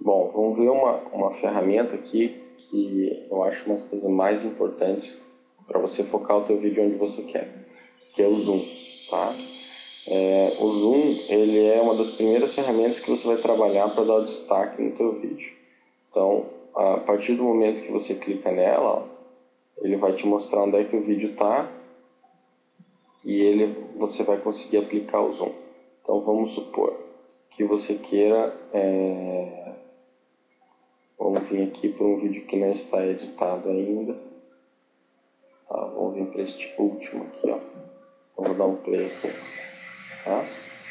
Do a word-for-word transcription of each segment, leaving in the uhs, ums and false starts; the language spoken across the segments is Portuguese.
Bom, vamos ver uma, uma ferramenta aqui que eu acho uma das coisas mais importantes para você focar o teu vídeo onde você quer, que é o zoom, tá? É, o zoom, ele é uma das primeiras ferramentas que você vai trabalhar para dar o destaque no teu vídeo. Então, a partir do momento que você clica nela, ó, ele vai te mostrar onde é que o vídeo está e ele, você vai conseguir aplicar o zoom. Então, vamos supor que você queira... É, vamos vir aqui para um vídeo que não está editado ainda. Tá, vamos vir para este último aqui, ó. Então, vou dar um play aqui. Tá?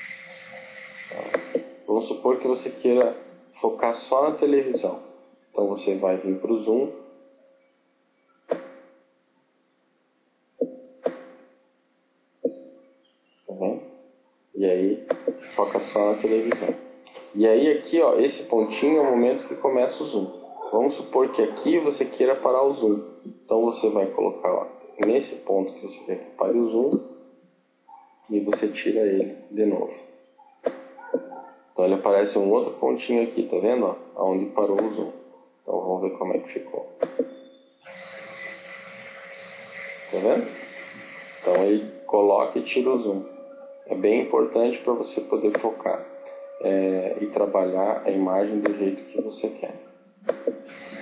Tá. Vamos supor que você queira focar só na televisão. Então você vai vir para o zoom. Tá vendo? E aí foca só na televisão. E aí aqui, ó, esse pontinho é o momento que começa o zoom. Vamos supor que aqui você queira parar o zoom. Então você vai colocar, ó, nesse ponto que você quer que pare o zoom e você tira ele de novo. Então ele aparece um outro pontinho aqui, tá vendo? Ó, onde parou o zoom. Então vamos ver como é que ficou. Tá vendo? Então ele coloca e tira o zoom. É bem importante para você poder focar é, e trabalhar a imagem do jeito que você quer.